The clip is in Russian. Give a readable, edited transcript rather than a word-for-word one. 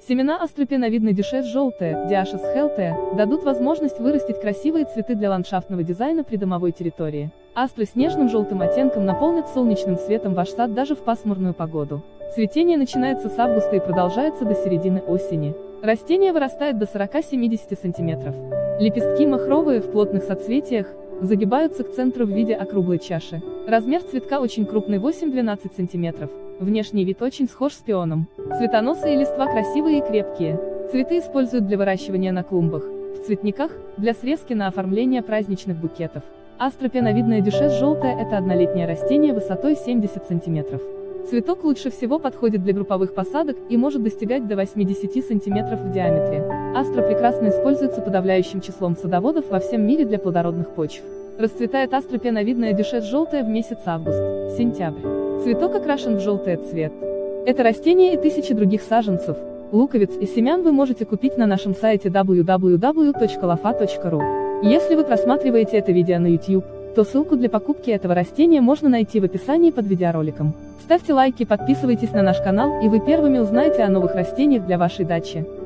Семена астропеновидной дюшес желтая, Diachus heltea, дадут возможность вырастить красивые цветы для ландшафтного дизайна придомовой территории. Астры с нежным желтым оттенком наполнят солнечным светом ваш сад даже в пасмурную погоду. Цветение начинается с августа и продолжается до середины осени. Растение вырастает до 40-70 см. Лепестки махровые в плотных соцветиях, загибаются к центру в виде округлой чаши. Размер цветка очень крупный 8-12 см. Внешний вид очень схож с пионом. Цветоносы и листва красивые и крепкие. Цветы используют для выращивания на клумбах, в цветниках, для срезки на оформление праздничных букетов. Астропеновидная дюшес желтая – это однолетнее растение высотой 70 см. Цветок лучше всего подходит для групповых посадок и может достигать до 80 см в диаметре. Астра прекрасно используется подавляющим числом садоводов во всем мире для плодородных почв. Расцветает астропеновидная дюшес желтая в месяц август-сентябрь. Цветок окрашен в желтый цвет. Это растение и тысячи других саженцев, луковиц и семян вы можете купить на нашем сайте www.lofa.ru. Если вы просматриваете это видео на YouTube, то ссылку для покупки этого растения можно найти в описании под видеороликом. Ставьте лайки, подписывайтесь на наш канал, и вы первыми узнаете о новых растениях для вашей дачи.